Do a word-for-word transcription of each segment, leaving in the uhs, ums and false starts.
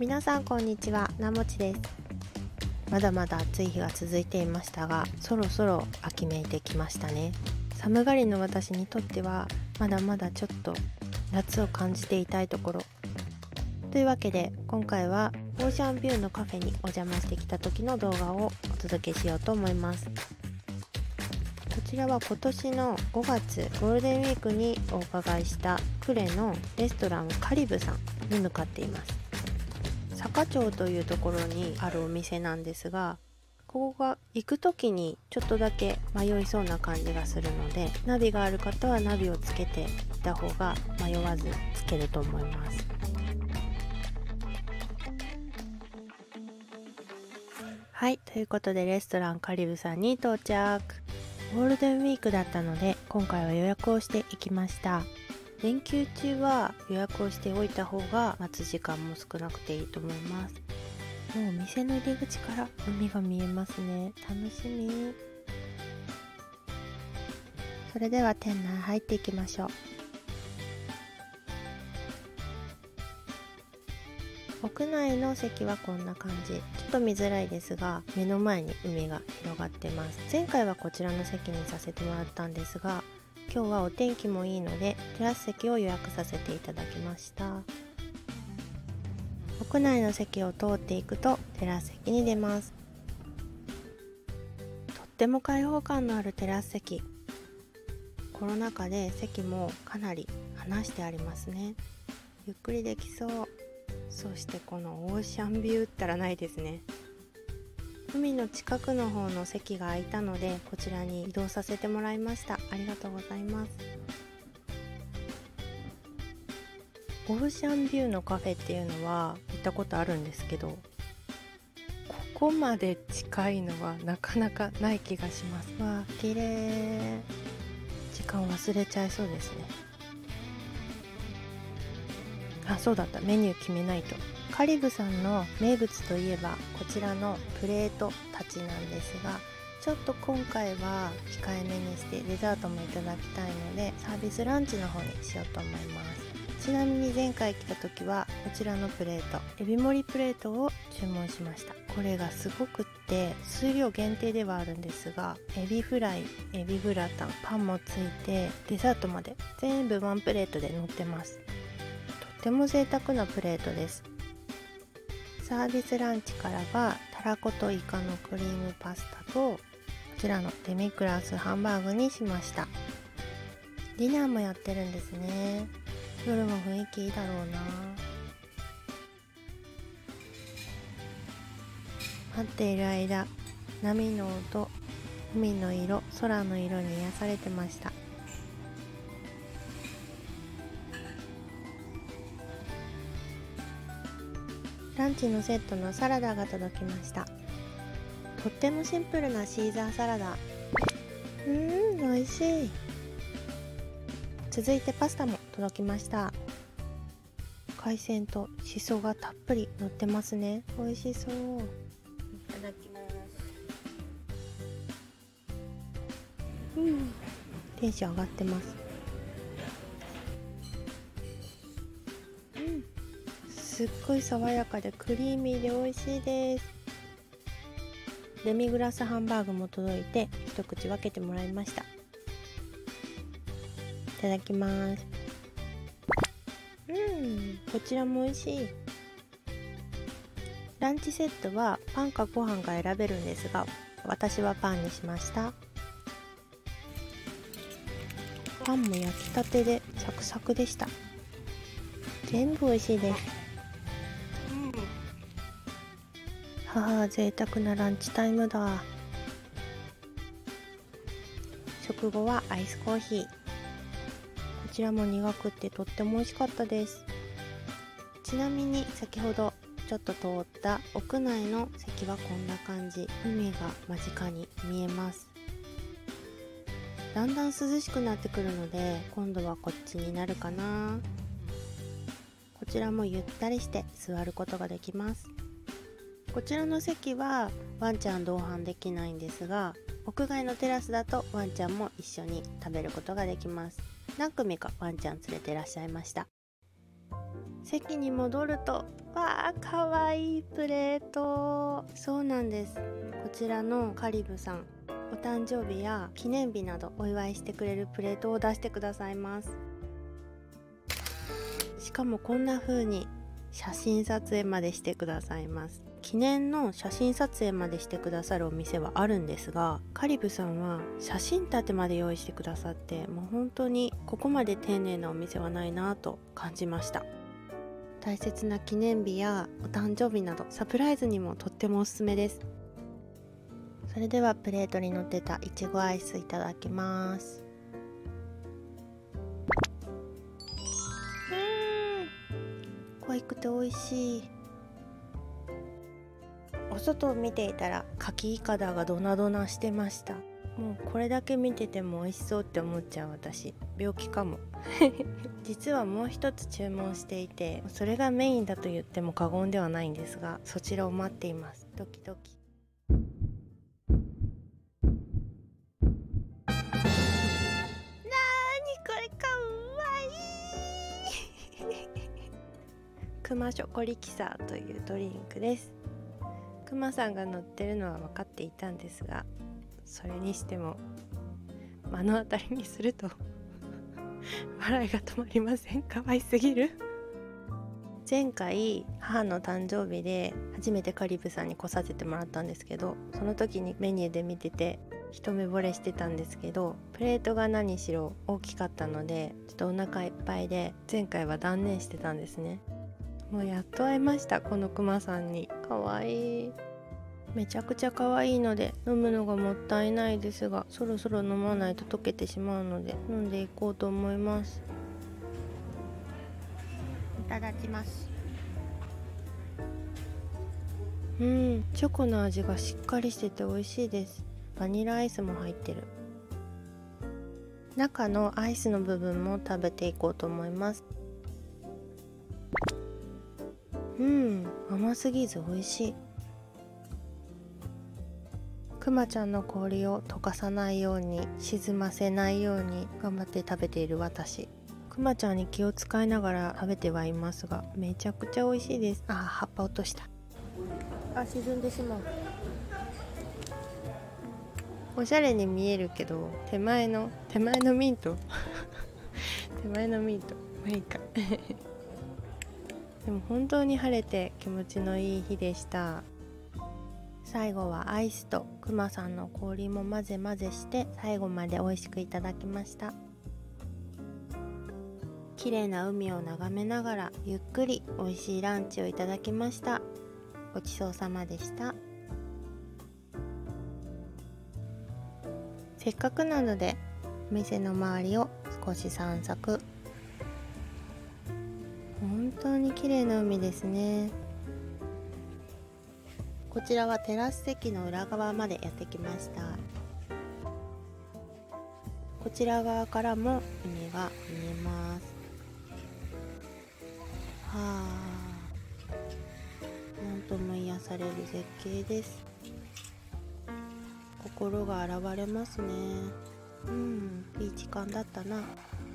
皆さんこんにちは、なもちです。まだまだ暑い日が続いていましたが、そろそろ秋めいてきましたね。寒がりの私にとってはまだまだちょっと夏を感じていたいところというわけで、今回はオーシャンビューのカフェにお邪魔してきた時の動画をお届けしようと思います。こちらは今年のごがつゴールデンウィークにお伺いした呉のレストランカリブさんに向かっています。坂町というところにあるお店なんですが、ここが行く時にちょっとだけ迷いそうな感じがするので、ナビがある方はナビをつけていた方が迷わずつけると思います。はい、ということでレストランカリブさんに到着。ゴールデンウィークだったので今回は予約をしていきました。連休中は予約をしておいた方が待つ時間も少なくていいと思います。もうお店の入り口から海が見えますね。楽しみ。それでは店内入っていきましょう。屋内の席はこんな感じ。ちょっと見づらいですが、目の前に海が広がってます。前回はこちらの席にさせてもらったんですが、今日はお天気もいいのでテラス席を予約させていただきました。屋内の席を通っていくとテラス席に出ます。とっても開放感のあるテラス席。コロナ禍で席もかなり離してありますね。ゆっくりできそう。そしてこのオーシャンビューったらないですね。海の近くの方の席が空いたのでこちらに移動させてもらいました。ありがとうございます。オーシャンビューのカフェっていうのは行ったことあるんですけど、ここまで近いのはなかなかない気がします。わあ、綺麗。時間忘れちゃいそうですね。あ、そうだった、メニュー決めないと。カリブさんの名物といえばこちらのプレートたちなんですが、ちょっと今回は控えめにしてデザートもいただきたいのでサービスランチの方にしようと思います。ちなみに前回来た時はこちらのプレート、エビ盛りプレートを注文しました。これがすごくって数量限定ではあるんですが、エビフライ、エビグラタン、パンもついてデザートまで全部ワンプレートで乗ってます。とても贅沢なプレートです。サービスランチからはたらことイカのクリームパスタとこちらのデミグラスハンバーグにしました。ディナーもやってるんですね。夜も雰囲気いいだろうな。待っている間、波の音、海の色、空の色に癒されてました。ランチのセットのサラダが届きました。とってもシンプルなシーザーサラダ。うーん、美味しい。続いてパスタも届きました。海鮮としそがたっぷり乗ってますね。美味しそう。いただきます。うん、テンション上がってます。うん、すっごい爽やかでクリーミーで美味しいです。デミグラスハンバーグも届いて一口分けてもらいました。いただきます。うん、こちらも美味しい。ランチセットはパンかご飯が選べるんですが、私はパンにしました。パンも焼きたてでサクサクでした。全部美味しいです。はあ、贅沢なランチタイムだ。食後はアイスコーヒー。こちらも苦くってとっても美味しかったです。ちなみに先ほどちょっと通った屋内の席はこんな感じ。海が間近に見えます。だんだん涼しくなってくるので今度はこっちになるかな。こちらもゆったりして座ることができます。こちらの席はワンちゃん同伴できないんですが、屋外のテラスだとワンちゃんも一緒に食べることができます。何組かワンちゃん連れていらっしゃいました。 席に戻ると、わあかわいいプレート。そうなんです、こちらのカリブさん、お誕生日や記念日などお祝いしてくれるプレートを出してくださいます。しかもこんな風に写真撮影までしてくださいます。記念の写真撮影までしてくださるお店はあるんですが、カリブさんは写真立てまで用意してくださって、もう本当にここまで丁寧なお店はないなと感じました。大切な記念日やお誕生日などサプライズにもとってもおすすめです。それではプレートに乗ってたいちごアイスいただきます。うん、濃いくて美味しい。お外を見ていたら柿いかだがドナドナしてました。もうこれだけ見てても美味しそうって思っちゃう私、病気かも実はもう一つ注文していて、それがメインだと言っても過言ではないんですが、そちらを待っています。ドキドキ。なーにこれかわいいクマショコリキサーというドリンクです。クマさんが乗ってるのは分かっていたんですが、それにしても目の当たりにすると笑いが止まりません。可愛すぎる。前回母の誕生日で初めてカリブさんに来させてもらったんですけど、その時にメニューで見てて一目惚れしてたんですけど、プレートが何しろ大きかったのでちょっとお腹いっぱいで前回は断念してたんですね。もうやっと会いました、このクマさんに。かわいい、めちゃくちゃ可愛いので飲むのがもったいないですが、そろそろ飲まないと溶けてしまうので飲んでいこうと思います。いただきます。うん、チョコの味がしっかりしてて美味しいです。バニラアイスも入ってる。中のアイスの部分も食べていこうと思います。うん、甘すぎず美味しい。くまちゃんの氷を溶かさないように、沈ませないように頑張って食べている私。くまちゃんに気を使いながら食べてはいますが、めちゃくちゃ美味しいです。あー、葉っぱ落とした。あ、沈んでしまう。おしゃれに見えるけど、手前の手前のミント手前のミント、まあいいかでも本当に晴れて気持ちのいい日でした。最後はアイスとくまさんの氷も混ぜ混ぜして最後まで美味しくいただきました。綺麗な海を眺めながらゆっくり美味しいランチをいただきました。ごちそうさまでした。せっかくなのでお店の周りを少し散策。本当に綺麗な海ですね。こちらはテラス席の裏側までやってきました。こちら側からも海が見えます。はあ、なんとも癒される絶景です。心が洗われますね。うん、いい時間だったな。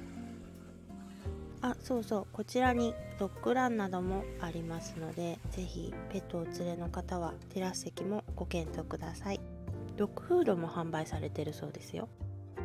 あ、そうそう、こちらにドッグランなどもありますので、ぜひペットをお連れの方はテラス席もご検討ください。ドッグフードも販売されてるそうですよ。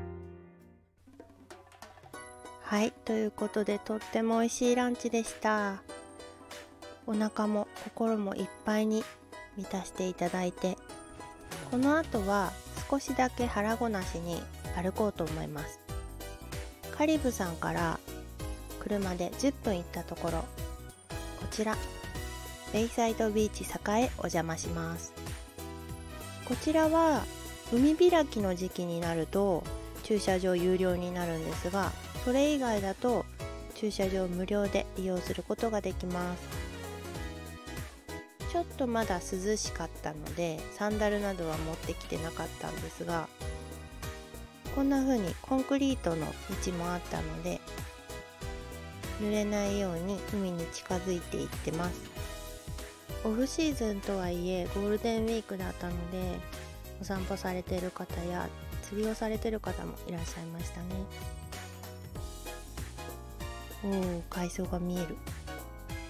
はい、ということでとっても美味しいランチでした。お腹も心もいっぱいに満たしていただいて、この後は少しだけ腹ごなしに歩こうと思います。カリブさんから車でじゅっぷん行ったところ、こちらベイサイドビーチ栄へお邪魔します。こちらは海開きの時期になると駐車場有料になるんですが、それ以外だと駐車場無料で利用することができます。ちょっとまだ涼しかったのでサンダルなどは持ってきてなかったんですが、こんな風にコンクリートの道もあったので濡れないように海に近づいていってます。オフシーズンとはいえゴールデンウィークだったので、お散歩されている方や釣りをされている方もいらっしゃいましたね。おー、海藻が見える。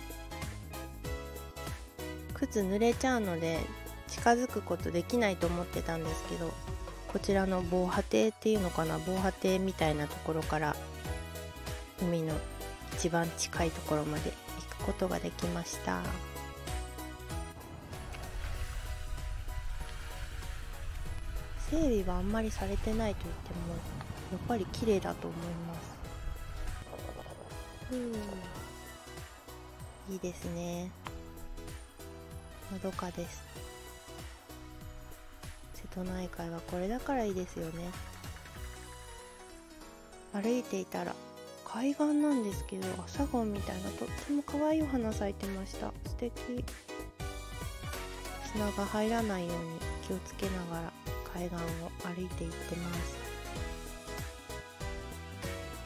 靴濡れちゃうので近づくことできないと思ってたんですけど、こちらの防波堤っていうのかな、防波堤みたいなところから海の一番近いところまで行くことができました。整備はあんまりされてないと言ってもやっぱり綺麗だと思います。うん、いいですね。のどかです。瀬戸内海はこれだからいいですよね。歩いていたら海岸なんですけど、アサガンみたいなとっても可愛いお花咲いてました。素敵。砂が入らないように気をつけながら海岸を歩いていってます。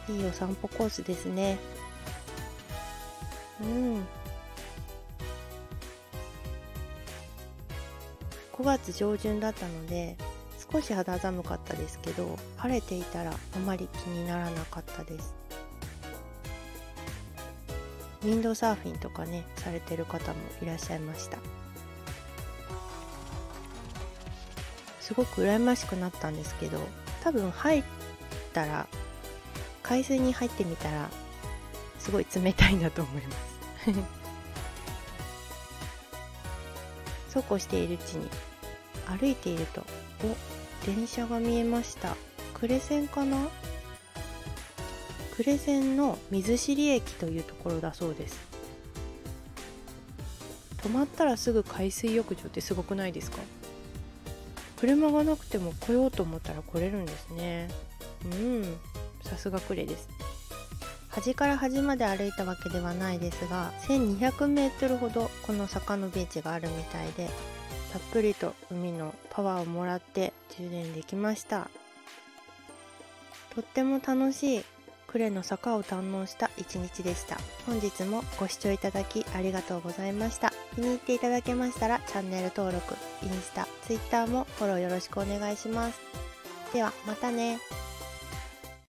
いいお散歩コースですね。うん。ごがつ上旬だったので少し肌寒かったですけど、晴れていたらあまり気にならなかったです。ウィンドサーフィンとかねされてる方もいらっしゃいました。すごく羨ましくなったんですけど、多分入ったら海水に入ってみたらすごい冷たいんだと思いますそうこうしているうちに歩いていると、お、電車が見えました。呉線かな。呉線の水尻駅というところだそうです。止まったらすぐ海水浴場ってすごくないですか？車がなくても来ようと思ったら来れるんですね。うん、さすが呉です。端から端まで歩いたわけではないですが、せんにひゃくメートルほどこの坂のビーチがあるみたいで、たっぷりと海のパワーをもらって充電できました。とっても楽しい呉の坂を堪能した一日でした。本日もご視聴いただきありがとうございました。気に入っていただけましたらチャンネル登録、インスタ、ツイッターもフォローよろしくお願いします。ではまたね。